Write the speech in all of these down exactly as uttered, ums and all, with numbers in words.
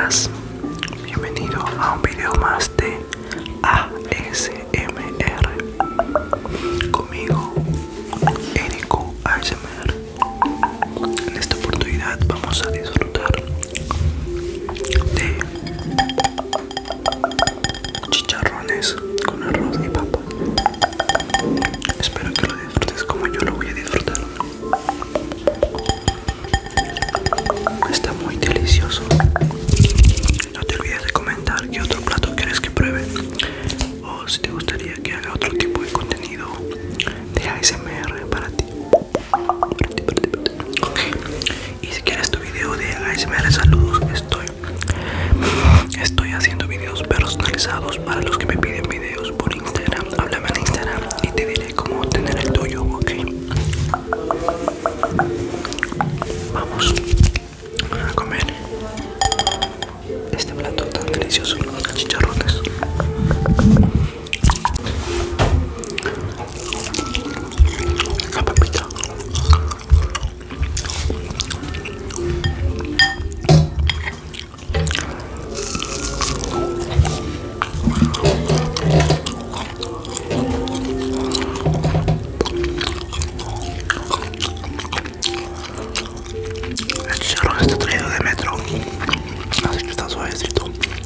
estás? Bienvenido a un video más de A S M R conmigo, Erico A S M R. En esta oportunidad vamos a disfrutar de chicharrones con arroz y papa. Espero que lo disfrutes como yo lo voy a disfrutar. Está muy delicioso. No te olvides de comentar qué otro plato quieres que pruebe, o si te gustaría que haga otro tipo de contenido de A S M R para ti. Para ti, para ti, para ti. Okay. Y si quieres tu video de A S M R saludos, estoy estoy haciendo videos personalizados para los que me piden videos por Instagram. Háblame en Instagram y te diré cómo obtener el tuyo, ok. Vamos a comer este plato tan delicioso, chicharrones. La papita. El chicharrón está traído de metro, así que está suavecito.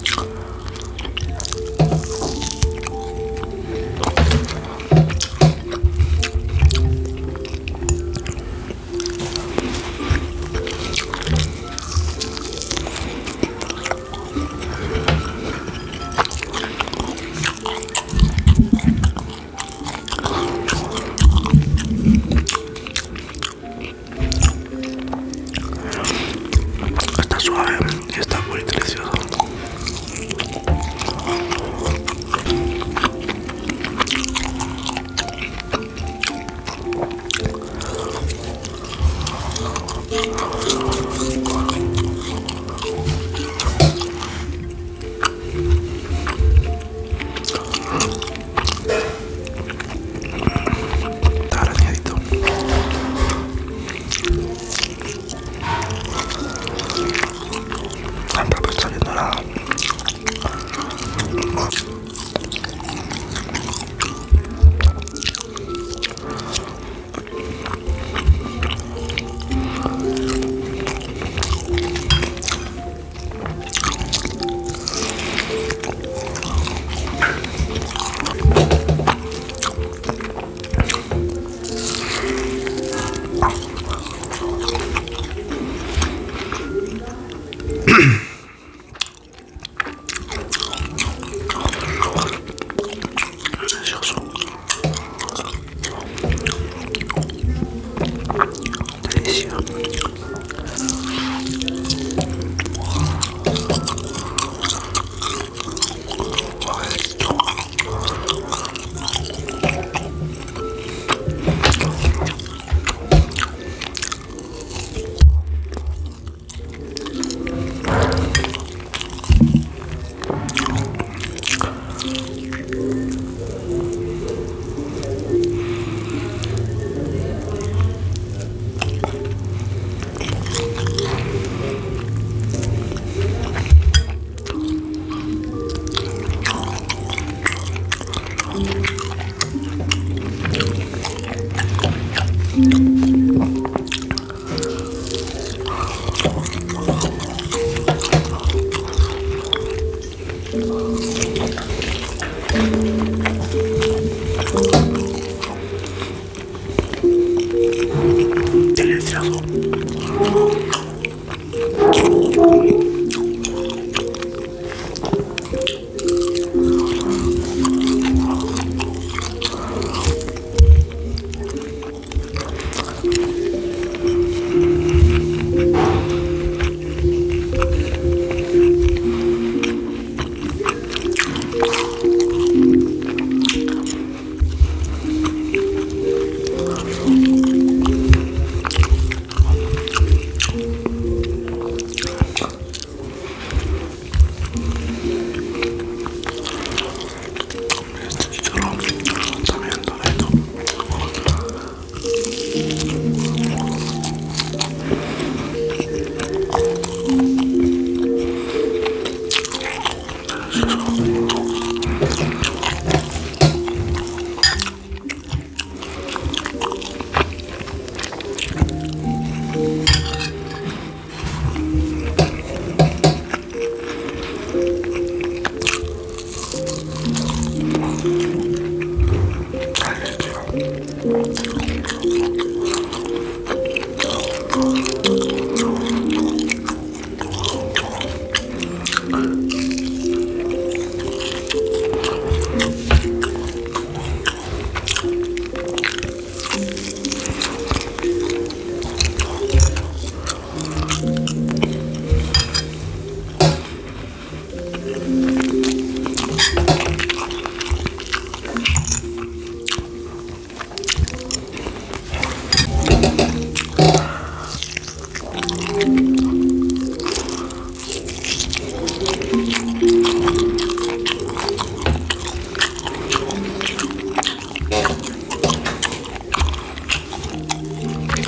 Está suave y está muy delicioso. Está graneadito. La papa está bien dorada. Delicioso. Delicia. Delicioso.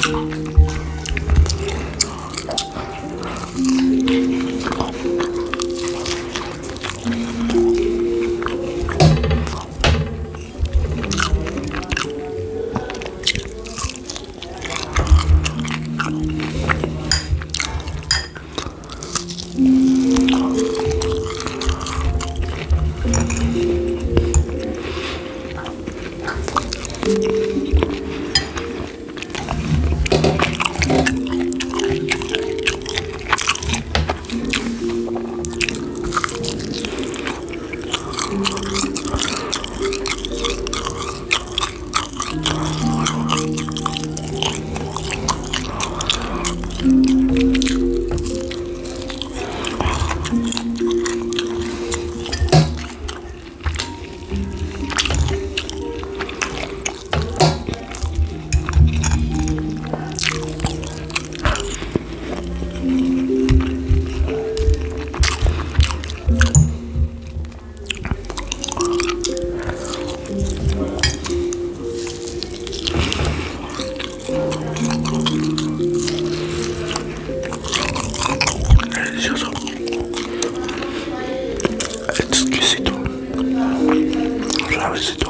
Delicioso, exquisito, suavecito.